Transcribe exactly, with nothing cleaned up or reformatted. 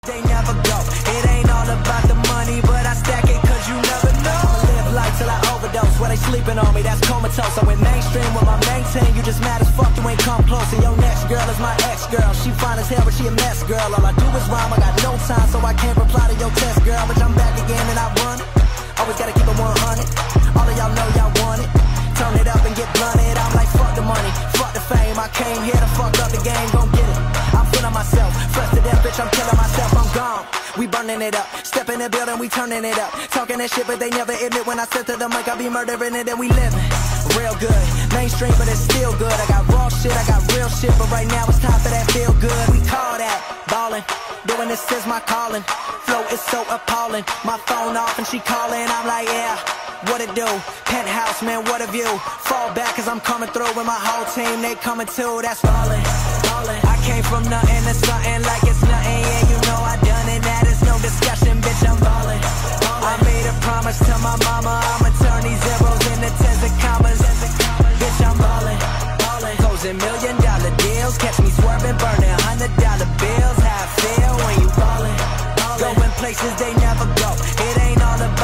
They never go. It ain't all about the money, but I stack it cause you never know. I'ma live life till I overdose. While they sleeping on me, that's comatose. I went mainstream with my main team. You just mad as fuck, you ain't come close. And your next girl is my ex-girl. She fine as hell, but she a mess, girl. All I do is rhyme, I got no time, so I can't reply to your test, girl. But I'm back again and I run it. Always gotta keep it one hundred. All of y'all know y'all want it. Turn it up and get blunted. I'm like, fuck the money, fuck the fame. I came here to fuck up the game, gon' get it. I'm feeling myself, fresh to death, bitch, I'm killing myself, I'm gone. We burning it up, step in the building, we turning it up. Talking that shit, but they never admit when I said to the mic, I be murdering it and we living real good. Mainstream, but it's still good. I got raw shit, I got real shit, but right now it's time for that feel good. We call that ballin', doing this is my calling. Flow is so appalling, my phone off and she calling, I'm like, yeah, what it do? Penthouse, man, what a view. Fall back cause I'm coming through with my whole team, they coming too, that's ballin', ballin'. I came from nothing to something like it's nothing, yeah, you know I done it, that is no discussion, bitch, I'm ballin', ballin'. I made a promise to my mama, I'ma turn these zeros into tens of commas, bitch, I'm ballin', ballin'. Closing million dollar deals, catch me swerving, burning hundred dollar bills, how I feel when you ballin', ballin'. Going places they never go, it ain't all about